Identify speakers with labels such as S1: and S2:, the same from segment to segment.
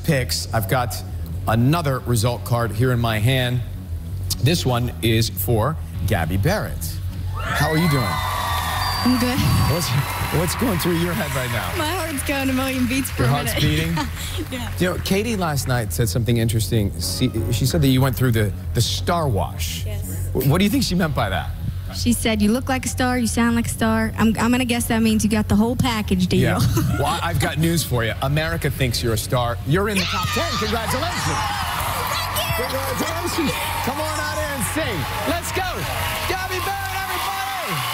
S1: picks. I've got another result card here in my hand. This one is for Gabby Barrett. How are you doing?
S2: I'm good.
S1: What's going through your head right now?
S2: My heart's going a million beats per
S1: Your
S2: minute.
S1: heart's beating?
S2: Yeah.
S1: You know, Katie last night said something interesting. She said that you went through the star wash.
S2: Yes.
S1: What do you think she meant by that?
S2: She said, you look like a star, you sound like a star. I'm going to guess that means you got the whole package deal.
S1: Yeah. Well, I've got news for you. America thinks you're a star. You're in the top 10. Congratulations. Congratulations. Come on out here and sing. Let's go. Gabby Barrett, everybody.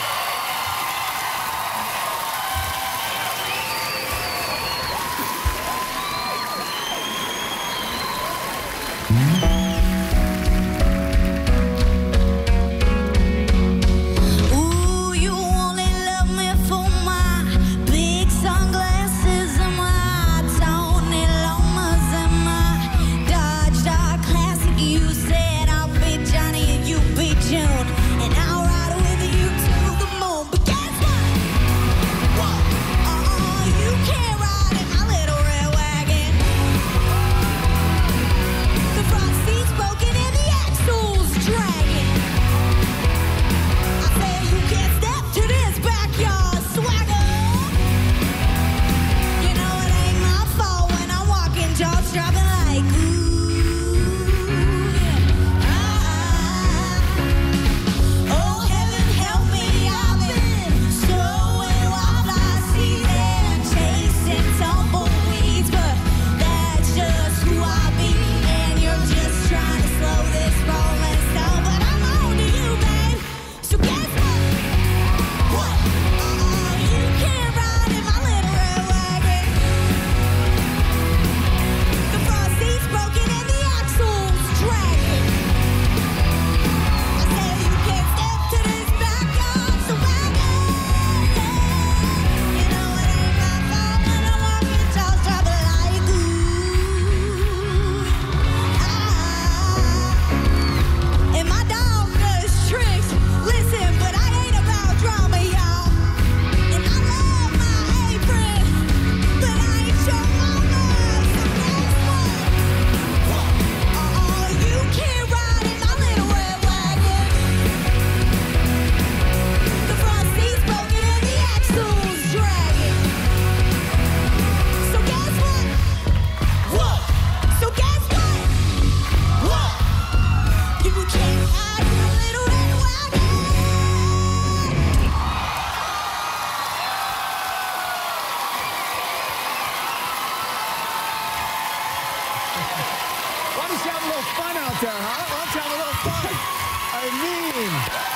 S1: Why don't you have a little fun out there, huh? Why don't you have a little fun? I mean,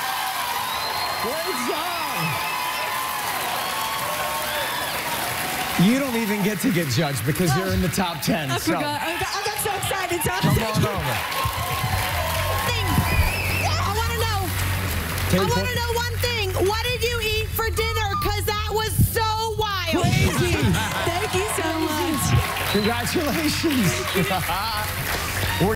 S1: great job. You don't even get to get judged because you're in the top 10.
S2: I forgot. I got so excited. So
S1: Come on over.
S3: I want to know. I want to know one thing. What did you eat for dinner? Because that was so wild.
S2: crazy. Thank you so much.
S1: Congratulations.